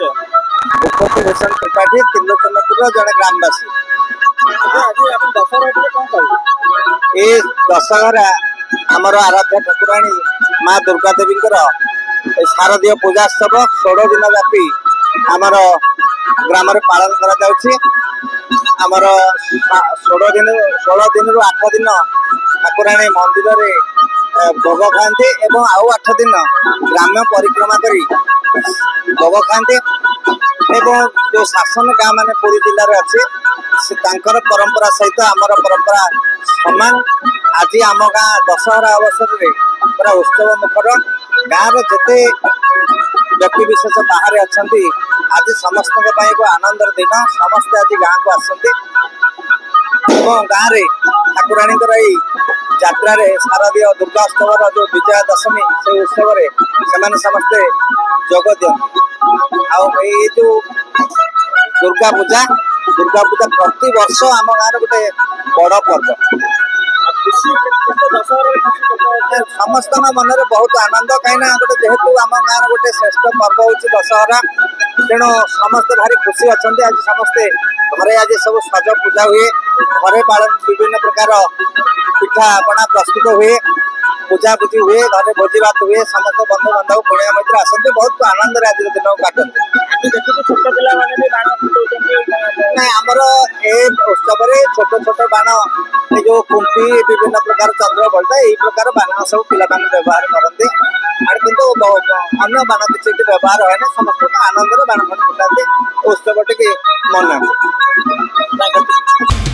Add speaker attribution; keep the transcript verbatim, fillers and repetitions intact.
Speaker 1: भूपति भूषण त्रिपाठी त्रिलोचनपुर जड़े ग्रामवासी। ये दशहरा आमर आराध्य ठाकुराणी माँ दुर्गा देवी शारदीय पूजास्तव षोल दिन व्यापी आमर ग्राम पालन कर षोल दिन षोल दिन रु आठ दिन ठाकुराणी मंदिर में भोग खाती एवं आउ आठ दिन ग्राम्य परिक्रमा करी भोग खाती एवं जो शासन गाँव मान पुरी जिले में अच्छे परंपरा सहित आमर परंपरा समान। आज आम गाँ दशहरा अवसर में पूरा उत्सव मुखर गाँव जिते व्यक्ति विशेष बाहर अच्छा आज समस्त एक आनंद दिन समस्ते आज गाँव को आसते गाँव में ठाकुराणी यात्रा शारदीय दुर्गा उत्सव जो विजया दशमी से उत्सव से समस्ते जोग दिखती ये जो दुर्गा पूजा दुर्गा पूजा प्रति वर्ष आम गाँव गोटे बड़ पर्व समस्त मन में बहुत आनंद कहीं गोटे जेहेतु आम गाँव गोटे श्रेष्ठ पर्व हूँ दशहरा तेणु समस्ते भारी खुशी अच्छा आज समस्ते घरे आज सब सज पूजा हुए घरे पालन विभिन्न प्रकार पिठा पना प्रस्तुत हुए पूजा पूजी हुए घर भोजी भात हुए समस्त बंधु बांधव कुणिया मित्र आसते बहुत आनंद आज दिन काटते छोट पिला आमर ए उत्सव छोट छोट बाण जो कुंपी विभिन्न प्रकार चंद्र बलता यही प्रकार बाण सब पिला व्यवहार करते किंतु अन्य बाण किसी व्यवहार है ना समस्त आनंद बाण फुटाते उत्सव टी मन